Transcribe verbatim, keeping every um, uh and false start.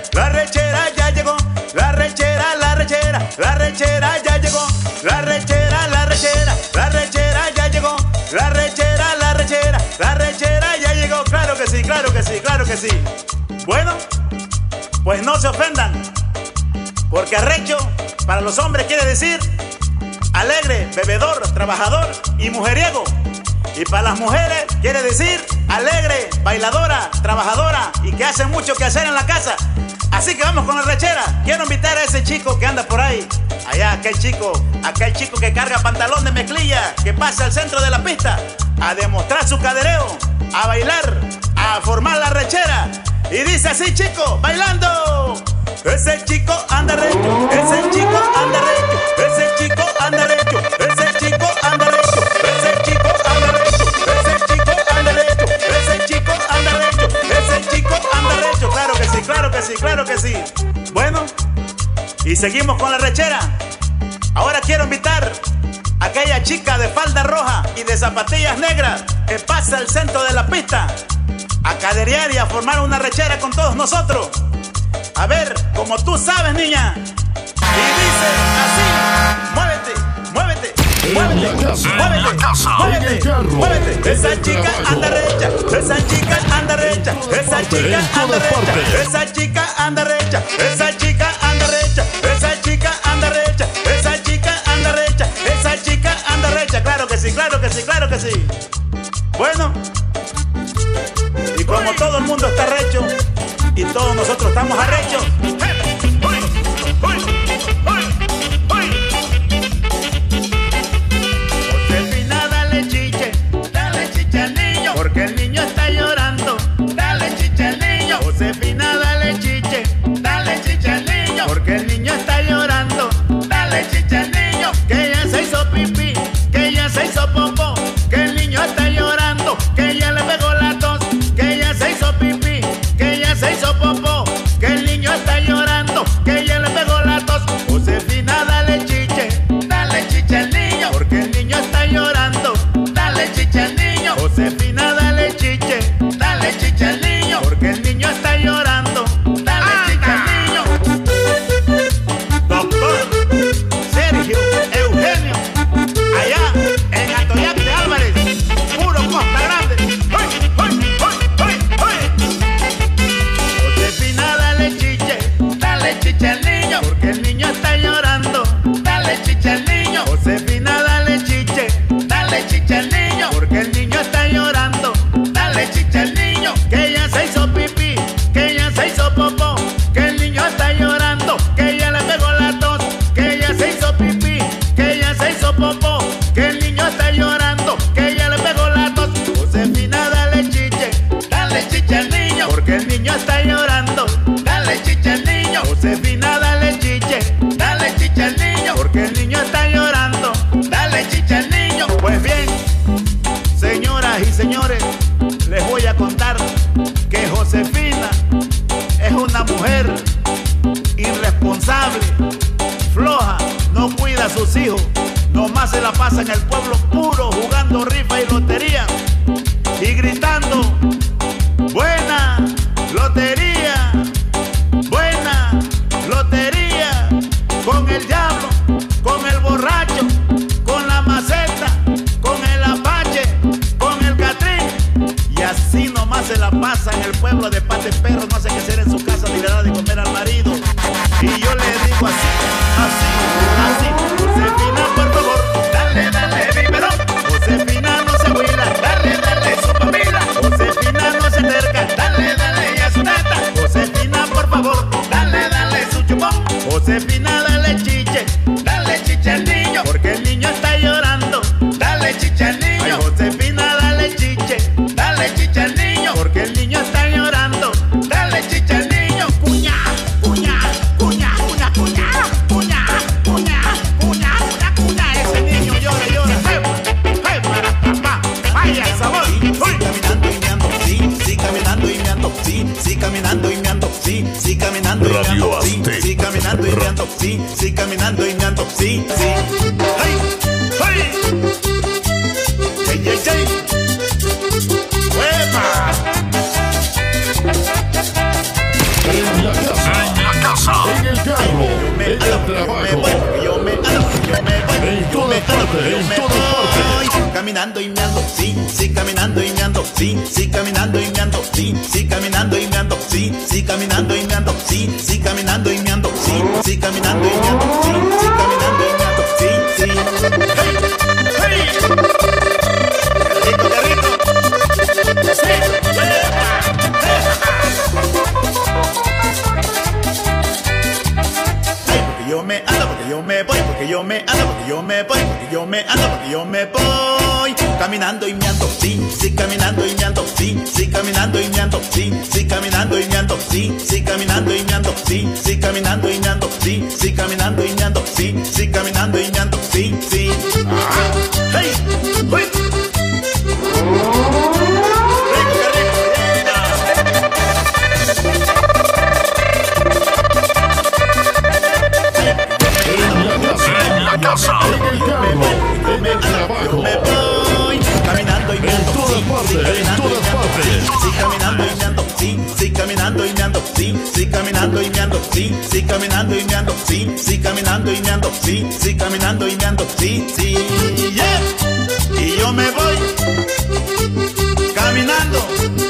la rechera ya llegó, la rechera, la rechera, la rechera ya llegó, la rechera, la rechera, la rechera ya llegó, la rechera, la rechera, la rechera ya llegó. Claro que sí, claro que sí, claro que sí. Bueno, pues no se ofendan, porque arrecho para los hombres quiere decir alegre, bebedor, trabajador y mujeriego. Y para las mujeres quiere decir alegre, bailadora, trabajadora y que hace mucho que hacer en la casa. Así que vamos con la rechera. Quiero invitar a ese chico que anda por ahí, allá, aquel chico, aquel chico que carga pantalón de mezclilla, que pasa al centro de la pista a demostrar su cadereo, a bailar, a formar la rechera. Y dice así, chico, bailando. Ese chico anda recho, ese chico anda recho, ese chico anda recho, ese chico anda recho, ese chico anda recho, ese chico anda recho, ese chico anda recho, ese chico anda recho. Claro que sí, claro que sí, claro que sí. Bueno, y seguimos con la rechera. Ahora quiero invitar a aquella chica de falda roja y de zapatillas negras que pasa al centro de la pista a caderear y a formar una rechera con todos nosotros. A ver, como tú sabes, niña. Y dice así: muévete, muévete, muévete, muévete, muévete, muévete. Esa chica anda recha, esa chica anda recha, esa chica anda recha, esa chica anda recha, esa chica anda recha, esa chica anda recha, esa chica anda recha, esa chica anda recha. Claro que sí, claro que sí, claro que sí. Bueno, y como todo el mundo está recho y todos nosotros estamos arrechos, Josefina, dale chiche, dale chiche al niño, porque el niño está llorando. Dale chiche al niño. Josefina, dale chiche, dale chiche al niño, porque el niño está llorando. Dale chiche al niño, que ya se hizo pipí, que ya se hizo popó, que el niño está llorando, que ya le pegó la tos, que ya se hizo pipí, que ya se hizo popó, que el niño está llorando, que ya le pegó la tos. Josefina, dale chiche, dale chiche al niño, porque el niño está llorando. Dale chiche al niño. Josefina, dale chiche, dale chiche al niño, porque el niño está llorando. Dale chiche al niño. Doctor Sergio Eugenio, allá en Atoyac de Álvarez, puro Costa Grande. ¡Ay, ay, ay, ay, ay! Josefina, dale chiche, dale chiche al niño, porque el niño está llorando. Dale chiche al niño. Josefina, dale chiche, dale chiche al niño, porque el niño está llorando. Dale chiche al niño, que ya se hizo pipí, que ya se hizo popó, que el niño está llorando, que ya le pegó la tos, que ya se hizo pipí, que ya se hizo popó, que el niño está llorando, que ya le pegó la tos. Josefina, dale chiche, dale chiche al niño, porque el niño está llorando. Dale chiche al niño. Josefina, dale chiche, dale chiche al niño, porque el niño está llorando. Dale chiche al niño. Pues bien, señoras y señores, les voy a contar que Josefina es una mujer irresponsable, floja, no cuida a sus hijos, nomás se la pasa en el pueblo puro jugando rifa y lotería y gritando: buena lotería, buena lotería, con el diablo, con el borracho, con la maceta, con el apache, con el catrín. Y así nomás se la pasa en el pueblo de pate perro, no hace que ser en su casa ni le da de comer al marido. Y yo le digo así, así, así: Josefina, por favor, dale, dale biberón. Josefina, no se huila, dale, dale su familia. Josefina, no se acerca, dale, dale ya su teta. Josefina, por favor, dale, dale su chupón. Josefina, dale chiche, dale chiche al niño, porque el niño está llorando. Dale chiche al niño. Ay, Josefina, dale chiche, dale chiche al niño, porque el niño está llorando. Dale chiche al niño. Cuña, cuña, cuña, cuña, cuña, cuña, cuña, cuña, cuña, cuña. Ese niño llora, llora. Hey, hey, para papá, vaya sabor. Sí, sí, caminando y me ando, sí, sí, caminando y me ando, sí, sí, caminando y me ando, sí, sí, caminando y me ando, sí, sí, caminando y me ando, sí, sí. Hey, hey, hey, hey, hey. ¡Hueva! En la casa. caminando y meando, sí, sí, caminando y meando, sí, sí, caminando y meando, sí, sí, caminando y meando, sí, sí, caminando y meando, sí, sí, caminando y meando, sí, sí, caminando y meando, sí, sí, caminando y meando, sí, sí. ¡Hey! ¡Hey! ¡Qué rico, qué rico! ¡Sí! Yo me ando, porque yo me voy, porque yo me ando, porque yo me voy, porque yo me ando, porque yo me voy. Caminando y meando, sí, sí, caminando y meando, sí, sí, caminando y meando, sí, sí, caminando y meando, sí, sí, caminando y meando, sí, sí, caminando y meando, sí, sí, caminando y meando, sí, sí, caminando y meando, sí, sí. ¡Hey! ¡Uy! Casa, en el carro, en el trabajo, me voy caminando y meando, en todas partes, en todas partes. sí, caminando y meando, sí, sí, caminando y meando, sí, sí, caminando y meando, sí, sí, caminando y meando, sí, sí, caminando y meando, sí, sí, caminando y meando, sí, sí, yeah. Y yo me voy caminando.